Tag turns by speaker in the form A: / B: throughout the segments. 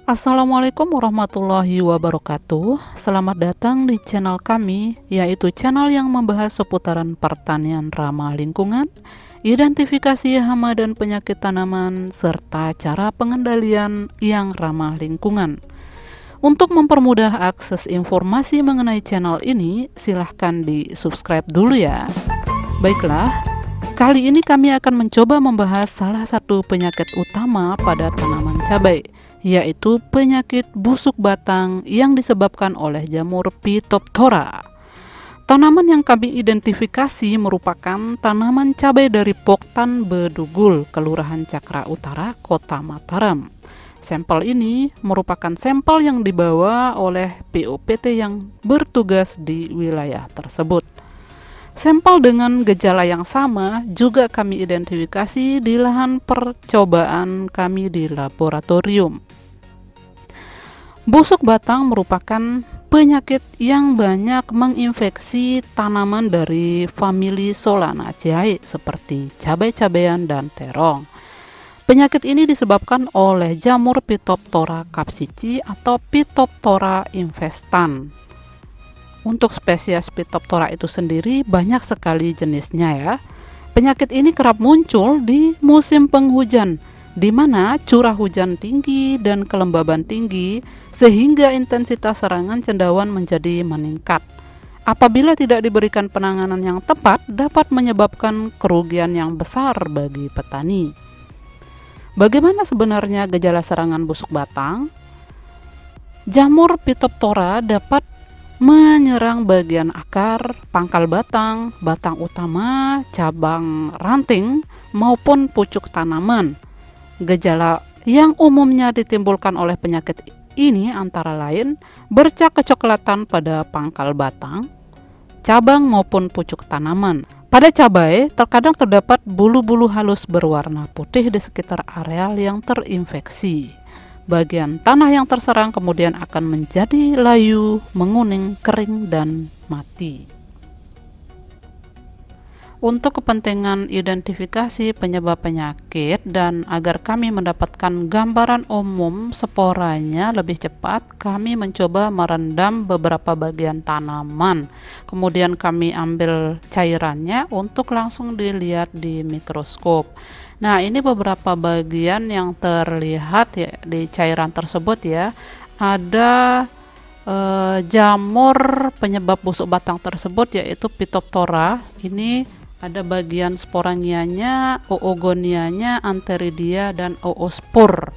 A: Assalamualaikum warahmatullahi wabarakatuh. Selamat datang di channel kami, yaitu channel yang membahas seputaran pertanian ramah lingkungan, identifikasi hama dan penyakit tanaman, serta cara pengendalian yang ramah lingkungan. Untuk mempermudah akses informasi mengenai channel ini, silahkan di subscribe dulu ya. Baiklah, kali ini kami akan mencoba membahas salah satu penyakit utama pada tanaman cabai, yaitu penyakit busuk batang yang disebabkan oleh jamur Phytophthora. Tanaman yang kami identifikasi merupakan tanaman cabai dari Poktan Bedugul, Kelurahan Cakra Utara, Kota Mataram. Sampel ini merupakan sampel yang dibawa oleh POPT yang bertugas di wilayah tersebut. Sampel dengan gejala yang sama juga kami identifikasi di lahan percobaan kami di laboratorium. Busuk batang merupakan penyakit yang banyak menginfeksi tanaman dari famili Solanaceae seperti cabai-cabean dan terong. Penyakit ini disebabkan oleh jamur Phytophthora capsici atau Phytophthora infestan. Untuk spesies Phytophthora itu sendiri banyak sekali jenisnya ya. Penyakit ini kerap muncul di musim penghujan, di mana curah hujan tinggi dan kelembaban tinggi sehingga intensitas serangan cendawan menjadi meningkat. Apabila tidak diberikan penanganan yang tepat, dapat menyebabkan kerugian yang besar bagi petani. Bagaimana sebenarnya gejala serangan busuk batang? Jamur Phytophthora dapat menyerang bagian akar, pangkal batang, batang utama, cabang ranting, maupun pucuk tanaman. Gejala yang umumnya ditimbulkan oleh penyakit ini antara lain bercak kecoklatan pada pangkal batang, cabang maupun pucuk tanaman. Pada cabai, terkadang terdapat bulu-bulu halus berwarna putih di sekitar areal yang terinfeksi. Bagian tanah yang terserang kemudian akan menjadi layu, menguning, kering, dan mati. Untuk kepentingan identifikasi penyebab penyakit dan agar kami mendapatkan gambaran umum sporanya lebih cepat, kami mencoba merendam beberapa bagian tanaman. Kemudian kami ambil cairannya untuk langsung dilihat di mikroskop. Nah, ini beberapa bagian yang terlihat ya di cairan tersebut ya. Ada jamur penyebab busuk batang tersebut yaitu Phytophthora. Ini ada bagian sporanianya, oogonianya, antheridia, dan oospor.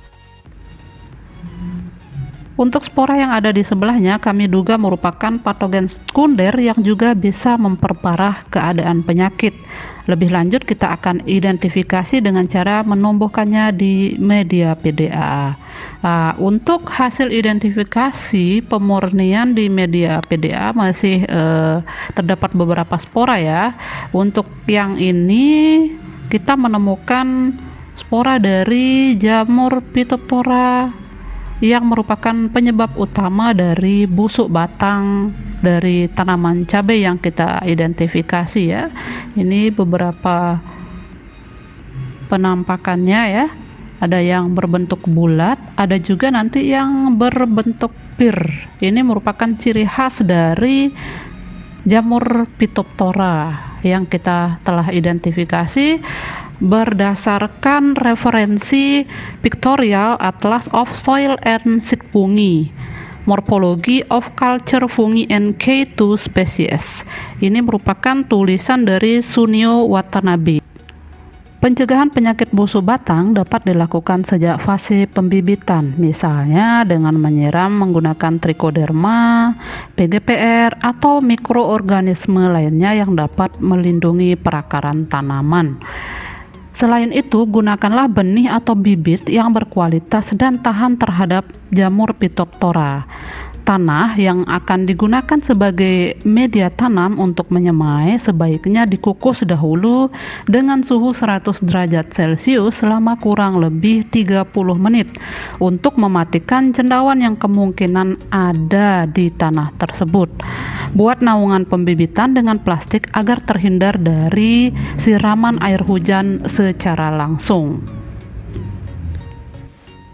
A: Untuk spora yang ada di sebelahnya kami duga merupakan patogen sekunder yang juga bisa memperparah keadaan penyakit. Lebih lanjut kita akan identifikasi dengan cara menumbuhkannya di media PDA. Untuk hasil identifikasi pemurnian di media PDA masih terdapat beberapa spora ya. Untuk yang ini kita menemukan spora dari jamur Phytophthora yang merupakan penyebab utama dari busuk batang dari tanaman cabai yang kita identifikasi ya. Ini beberapa penampakannya ya. Ada yang berbentuk bulat, ada juga nanti yang berbentuk pir. Ini merupakan ciri khas dari jamur Phytophthora yang kita telah identifikasi berdasarkan referensi Pictorial Atlas of Soil and Seed Fungi, Morphology of Culture Fungi and K2 Species. Ini merupakan tulisan dari Sunio Watanabe. Pencegahan penyakit busuk batang dapat dilakukan sejak fase pembibitan, misalnya dengan menyiram menggunakan trichoderma, PGPR, atau mikroorganisme lainnya yang dapat melindungi perakaran tanaman. Selain itu, gunakanlah benih atau bibit yang berkualitas dan tahan terhadap jamur Phytophthora. Tanah yang akan digunakan sebagai media tanam untuk menyemai sebaiknya dikukus dahulu dengan suhu 100 derajat Celcius selama kurang lebih 30 menit untuk mematikan cendawan yang kemungkinan ada di tanah tersebut. Buat naungan pembibitan dengan plastik agar terhindar dari siraman air hujan secara langsung.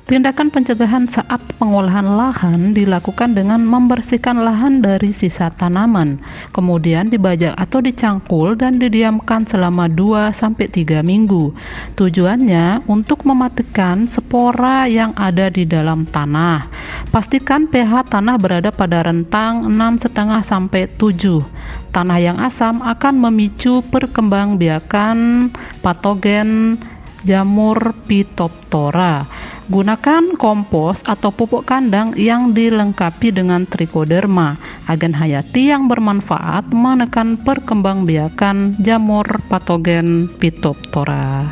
A: Tindakan pencegahan saat pengolahan lahan dilakukan dengan membersihkan lahan dari sisa tanaman, kemudian dibajak atau dicangkul dan didiamkan selama 2-3 minggu. Tujuannya untuk mematikan spora yang ada di dalam tanah. Pastikan pH tanah berada pada rentang 6,5 sampai 7. Tanah yang asam akan memicu perkembangbiakan patogen jamur Phytophthora. Gunakan kompos atau pupuk kandang yang dilengkapi dengan trichoderma, agen hayati yang bermanfaat menekan perkembangbiakan jamur patogen Phytophthora.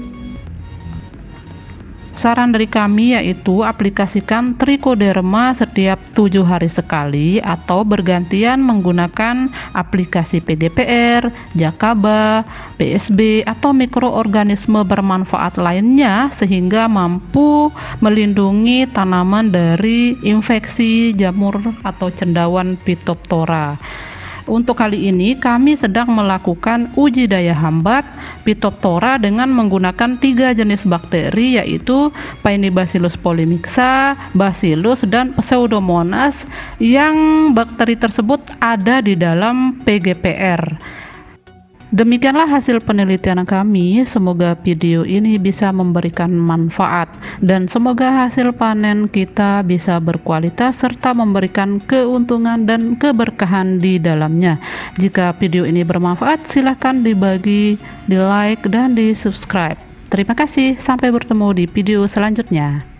A: Saran dari kami yaitu aplikasikan trichoderma setiap 7 hari sekali atau bergantian menggunakan aplikasi PGPR, Jakaba, PSB atau mikroorganisme bermanfaat lainnya sehingga mampu melindungi tanaman dari infeksi jamur atau cendawan Phytophthora. Untuk kali ini kami sedang melakukan uji daya hambat Phytophthora dengan menggunakan 3 jenis bakteri yaitu Paenibacillus polymixa, Bacillus, dan Pseudomonas yang bakteri tersebut ada di dalam PGPR. Demikianlah hasil penelitian kami. Semoga video ini bisa memberikan manfaat dan semoga hasil panen kita bisa berkualitas serta memberikan keuntungan dan keberkahan di dalamnya. Jika video ini bermanfaat, silahkan dibagi, di like, dan di subscribe. Terima kasih, sampai bertemu di video selanjutnya.